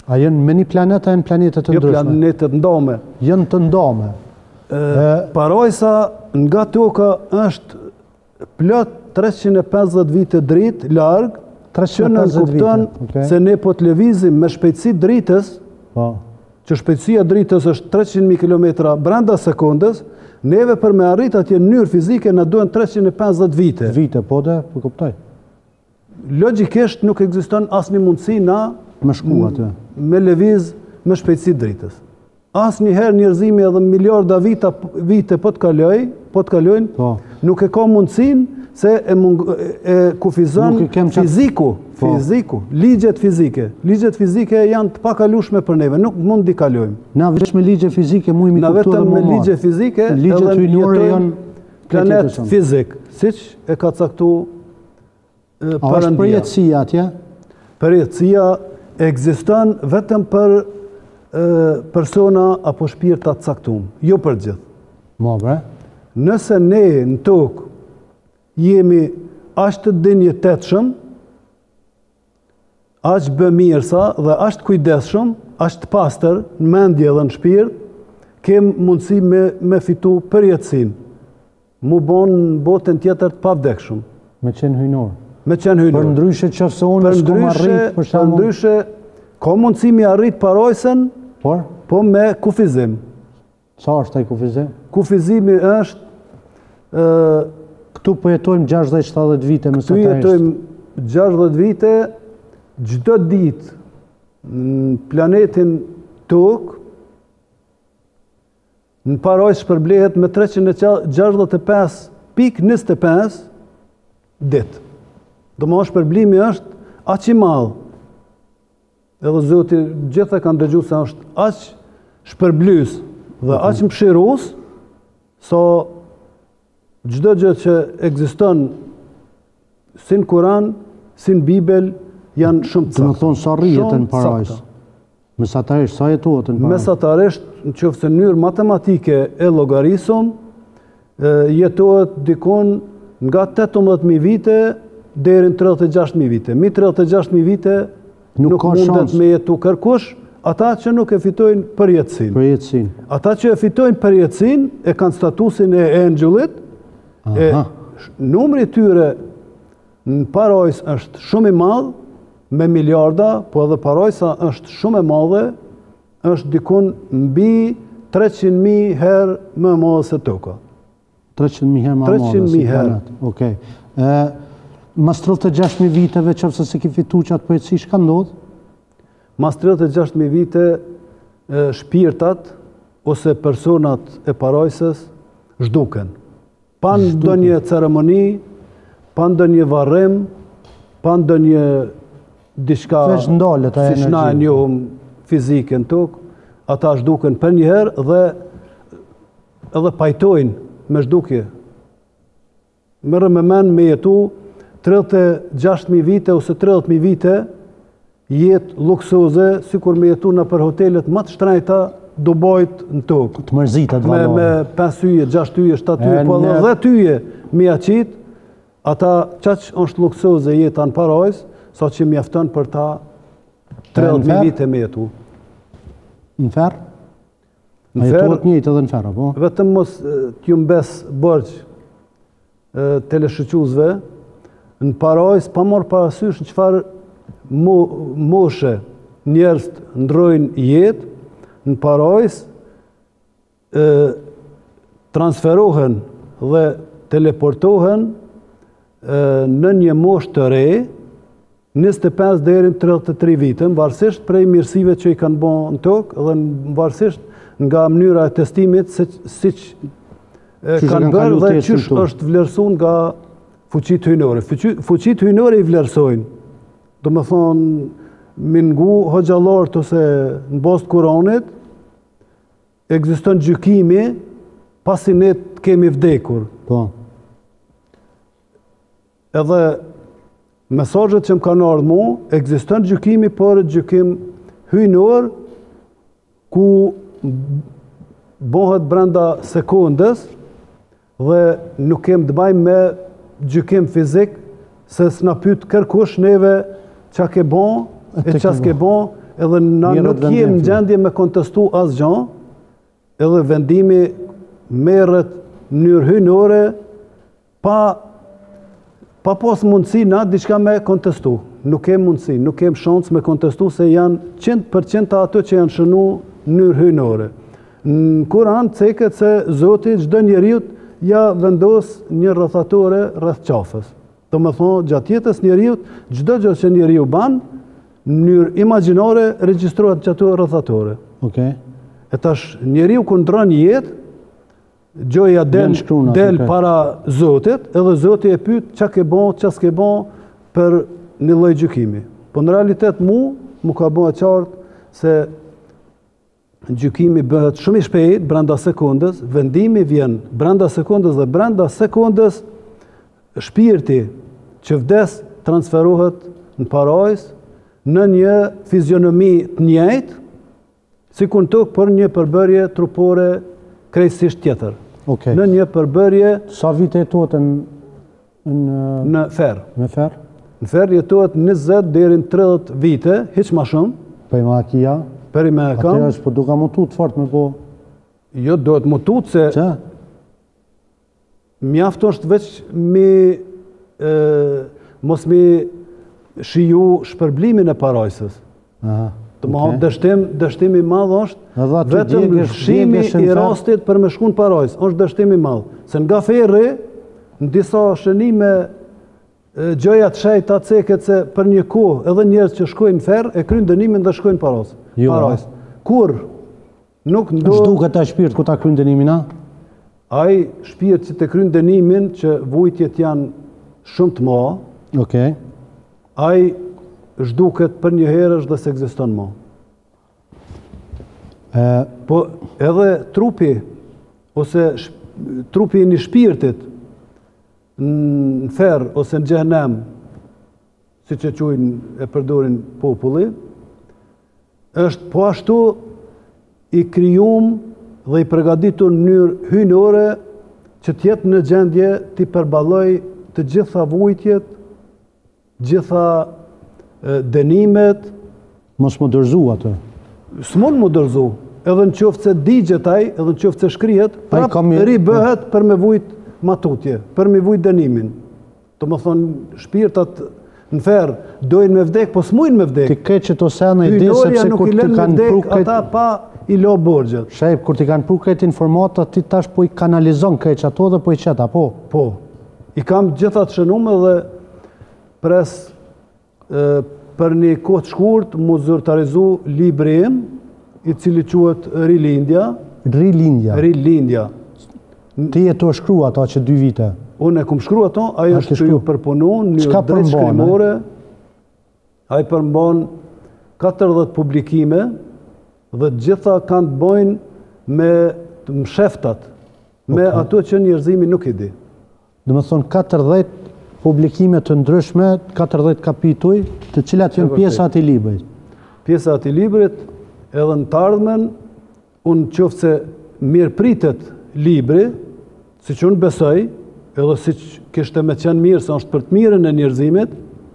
A janë me një planet, a janë planetet të ndryshme? Jo, planetet ndome. Janë të ndome. Parajsa nga toka është plot 350 vite dritë larg, që në kupton se ne po të lëvizim me shpejtësi dritës, që shpejtësia dritës është 300.000 km brenda sekondës, neve për me arrit atje në mënyrë fizike na duhen 350 vite. Vite, po kuptoj. Logjikisht nuk ekziston asnjë mundësi na me shku aty. Me lëviz me shpejtësi dritës. Asnjëherë njerëzimi edhe miliarda vite po të kalojnë, nuk e ka mundësinë se e kufizon fiziku, ligjet fizike. Ligjet fizike janë të pakalueshme për neve, nuk mund t'i kalojmë. Na vetëm me ligje fizike mund na vetëm me ligje fizike, ligjet hyjnore janë planet fizik, siç e ka caktuar Perëndia. A është përjetësia atje? Përjetësia ekziston vetëm për persona apo shpirta të caktuar, jo për gjithë. Nëse ne në tokë jemi aq të dinjitetshëm, aq bëmirësa dhe aq të kujdesshëm, aq të pastër në mendje dhe në shpirt, kem mundësi me fitu përjetësinë, mu bon në botën tjetër të pavdekshëm. Me qenë hyjnor. Për ndryshe qofse unë s'kam arrit, për shembull. Për ndryshe ka mundësi mi arrit parajsën, po me kufizim. Sa është ai kufizim? Kufizimi është këtu po jetojmë 60-70 vite më këtu jetojmë 60 vite, çdo ditë në planetin Tokë në parajsë shpërblehet me 365.25 ditë. Domosht shpërblimi është aq i madh. Edhe Zoti gjithë kanë dëgjuar se është aq shpërblys dhe aq mëshirues sa çdo gjë që ekziston si në Kur'an, si në Bibel janë shumë të sakta. Do të thonë sa rrihet në parajsë. Mesatarisht sa jetohet në parajsë? Mesatarisht, nëse në mënyrë matematike e llogarisëm, jetohet dikon nga 18.000 vite deri në 36.000 vite. Mi 36.000 vite nuk mundet me jetu kërkush, ata që nuk e fitojnë përjetësinë. Ata që e fitojnë përjetësinë e kanë statusin e angjullit, numri tyre në parajsë është shumë i madh, me miliarda, po edhe parajsa është shumë e madhe, është dikun mbi 300.000 herë më e madhe se toka. 300.000 herë më e madhe se planet. Okej. Mas 36.000 viteve qofse se ki fitu që atë përjetësi, çka ndodh? Mas 36.000 vite shpirtat ose personat e parajsës zhduken. Pa ndonjë ceremoni, pa ndonjë varrim, pa ndonjë diçka si na e njohëm fizike në tokë, ata zhduken për njëherë dhe edhe pajtojnë me zhdukje. Merrem me men me jetu 36.000 vite ose 30.000 vite jetë luksoze, sikur me jetu në për hotelet më të shtrejta Dubajt në tokë. Të mërzitat valore. Me 5 yje, 6 yje, 7 yje, po edhe 10 yje mi aqit, ata qaq është luksoze jeta në parajsë, sa që mjafton për ta 30.000 vite me jetu. Në ferë? A jetohet njëjtë edhe në ferë, po? Vetëm mos t'ju mbes bërgj teleshqyquzve, në parajsë pa marrë parasysh në çfarë moshe njerëz ndrojnë jetë, në parajsë transferohen dhe teleportohen në një moshë të re, 25 deri në 33 vite, varësisht prej mirësive që i kanë bën në tokë dhe varësisht nga mënyra e testimit siç kanë bërë dhe çysh është vlerësuar nga fuqitë hyjnore. Fuqitë hyjnore i vlerësojnë. Domethënë mingu hoxhallarët ose në bazë të Kuranit ekziston gjykimi pasi ne kemi vdekur. Po. Edhe mesazhet që më kanë ardhur mua, ekziston gjykimi, por gjykim hyjnor ku bëhet brenda sekondës dhe nuk kem të bëjmë me gjykim fizik se s'na pyet kërkush neve çka ke bën e çka s'ke bën, edhe na nuk jem në gjendje me kontestu asgjë, edhe vendimi merret në mënyrë hyjnore pa pas mundësi na diçka me kontestu. Nuk kem mundësi, nuk kem shans me kontestu se janë 100% ato që janë shënu në mënyrë hyjnore. Në Kur'an ceket se Zoti çdo njeriu ja vendos një rrethatore rreth qafës. Do të thonë gjatë jetës njeriu çdo gjë që njeriu ban në mënyrë imagjinore regjistrohet që ato rrethatore. Okej. E tash njeriu kur ndron jetë, gjoja del para Zotit, edhe Zoti e pyet çka ke bën, çka s'ke bën për një lloj gjykimi. Po në realitet mu ka bën e qartë se gjykimi bëhet shumë i shpejt, brenda sekondës, vendimi vjen brenda sekondës dhe brenda sekondës shpirti që vdes transferohet në parajs në një fizionomi të njëjtë, sikur në tokë për një përbërje trupore krejtësisht tjetër. Okay. Në një përbërje... Sa vite jetohet në ferë? Në ferë? Në ferë jetohet 20 deri në 30 vite, hiç më shumë. Për i makia? Për i me kam. Atëra është po duka mutut fort me po... Jo, do të mutut se... Që? Mjafto është veç mos mi shiju shpërblimin e parajsës. Aha. Të më hapë dështimi madhë është vetëm shimi i rastit për me shku në parajs, është dështimi madhë. Se nga ferri, në disa shënime gjoja të shejta ceket se për një kohë edhe njerëz që shkojnë në ferë e krynë dënimin dhe shkojnë parajs. Kur nuk ndo... Shduket ta shpirt ku ta krynë dënimin, a? Ai shpirt që të krynë dënimin që vujtjet janë shumë të ma, okay. Ai zhduket për një herësh dhe se ekziston më. Po edhe trupi, ose trupi një shpirtit në ferë ose në xhehnem, si që quajnë e përdorin populli, është po ashtu i krijum dhe i përgatitur në mënyrë hyjnore që t'jetë në gjendje t'i përballoj të gjitha vujtjet, gjitha dënimet. Mos më dërzu atë. S'mon më dërzu. Edhe në qoftë se digjet ai, edhe në qoftë se shkrihet, prap ribëhet për me vujt matutje, për me vujt dënimin. Do më thonë, shpirtat në ferë dojnë me vdek, po s'mujnë me vdek. Ti ke që to sena i di sepse kur ti kanë pru ata pa i lo borxhet. Shajp, kur ti kanë pru këtë informata, ti tash po i kanalizon këtë ato dhe po i qeta, po? Po. I kam gjithat shënume dhe pres për një kohë të shkurt mu zyrtarizu libri im, i cili quhet Rilindja. Rilindja. Ti e to shkru ato që 2 vite? Unë e kum shkru ato, ajo është të ju përpunu një drejt shkrimore. Ajo përmbon 40 publikime dhe gjitha kanë të bojnë me msheftat, me ato që njerëzimi nuk i di. Dhe më thonë 40 publikime të ndryshme, 40 kapituj, të cilat janë pjesa ati librit. Pjesa ati librit, edhe në të ardhmen, unë qoftë se mirë pritet libri, si që unë besoj, edhe si që kishte me qenë mirë, se është për të mirën e njerëzimit,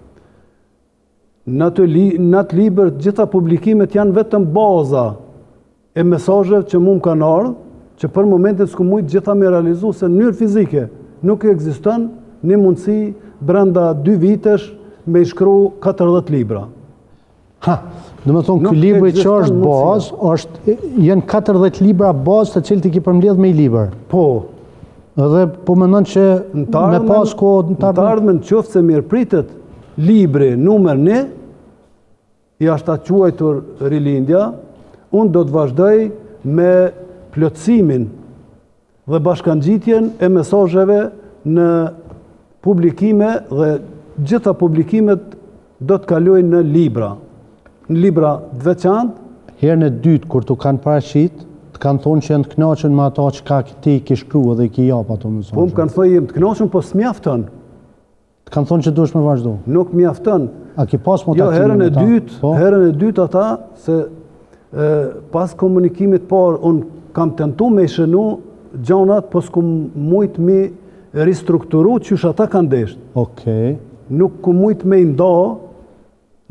në atë libër gjitha publikimet janë vetëm baza e mesazheve që mu më kanë ardhur, që për momentin s'ku mujt gjitha me realizu, se në mënyrë fizike nuk ekziston një mundësi brenda 2 vitesh me i shkru 40 libra. Ha, dhe me thonë, këj libri që është bazë, jenë 40 libra bazë të cilë ti ki përmledh me i liber. Po. Edhe po mendon që me pas kohë në të ardhmen qoftë se mirë pritet libri numër 1, i ashta quajtur Rilindja, unë do të vazhdoj me plotësimin dhe bashkangjitjen e mesazheve në publikime dhe gjitha publikimet do të kalojnë në libra. Në libra të veçantë. Herën e dytë kur tu kanë paraqit, të kanë thonë që janë të kënaqur me ato që ti ke shkruar dhe i ke jap ato mesazhe. Po më kanë thonë jem të kënaqur, po s'mjafton. Të kanë thonë që duhesh me vazhdu. Nuk mjafton. A ki pas mo jo, herën e dytë ata se pas komunikimit parë unë kam tentu me i shënu gjanat, po s'kum mujt mi ristrukturu qysh ata kanë desht. Okej. Nuk ku mujt me i nda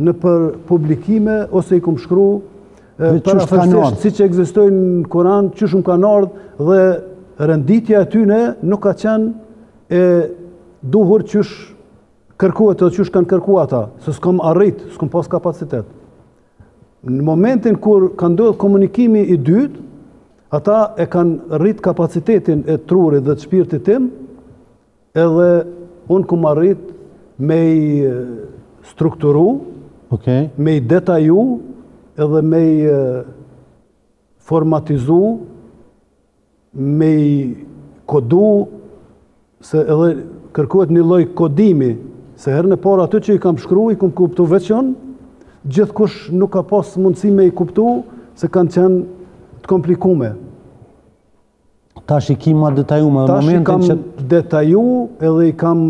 në për publikime, ose i kom shkru parafërsisht, si që egzistojnë në Koran, qysh më kanë ardhë dhe renditja e tyne nuk ka qenë e duhur qysh kërkuat dhe qysh kanë kërkuat ata, se s'kom arrit, s'kom pas kapacitet. Në momentin kur ka ndodhur komunikimi i dytë, ata e kanë rrit kapacitetin e trurit dhe të shpirtit tim, edhe unë kom arrit me i strukturu, me i detaju, edhe me i formatizu, me i kodu, se edhe kërkohet një lloj kodimi, se herën e parë aty që i kam shkru, i kam kuptu veçon, gjithkush nuk ka pas mundësi me i kuptu, se kanë qenë të komplikume. Tash i ki ma detaju me momentin që... Tash i kam detaju edhe i kam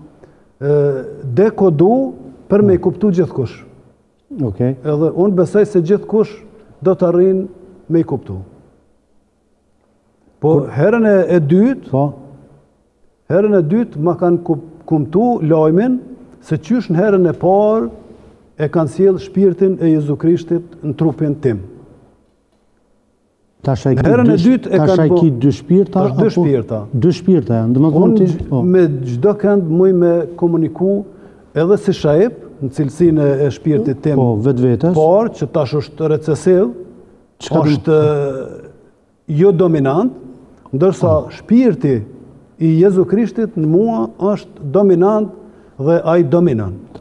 dekodu për me i kuptu gjithkush. Edhe unë besoj se gjithkush do të arrin me i kuptu. Po herën e dytë, herën e dytë ma kanë kuptu lajmin se qysh në herën e parë e kanë sjell shpirtin e Jezu Krishtit në trupin tim. Tash herën e dytë e kanë ki dy shpirta? Dy shpirta. Dy shpirta janë. Unë me çdo kënd muj me komuniku edhe si shahip, në cilësinë e shpirtit tim. Po, vetvetes. Por që tash është recesiv, është jo dominant, ndërsa shpirti i Jezu Krishtit në mua është dominant dhe ai dominant.